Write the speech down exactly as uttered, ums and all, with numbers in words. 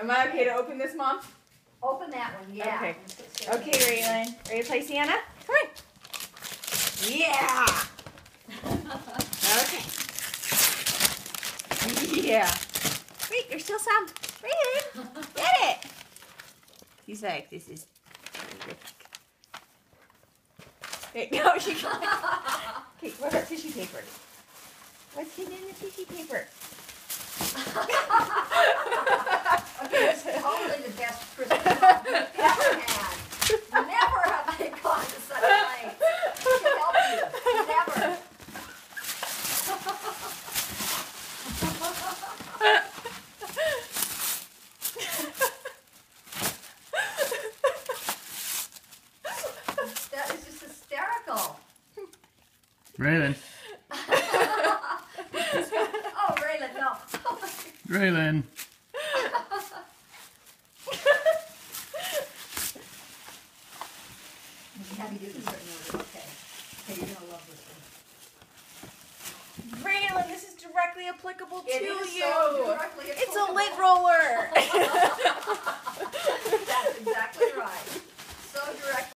Am I okay to open this, Mom? Open that one, yeah. Okay. Okay, Raylan. Ready to play Santa? Come on. Yeah. Okay. Yeah. Wait, there's still some. Raylan, get it. He's like, this is terrific. Wait, no, she can't. Okay, what about tissue paper? What's hidden in the tissue paper? Okay, it's totally the best Christmas song we've ever had. Never have I gone to such lengths to help you. Never. That is just hysterical. Raylan. Oh, Raylan, no. Raylan. Have you do this certain order? Okay. Okay, you're gonna love this one. Raylan, this is directly applicable It to is you. so directly It's a applicable. lint roller.